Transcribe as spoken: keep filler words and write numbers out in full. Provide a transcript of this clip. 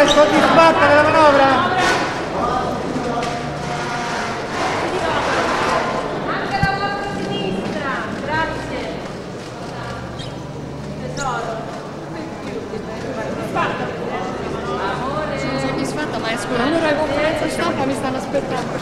soddisfatta della manovra? Anche la vostra sinistra, grazie. Tesoro. Sono soddisfatta, ma esco da un'ora di conferenza stampa, mi stanno aspettando.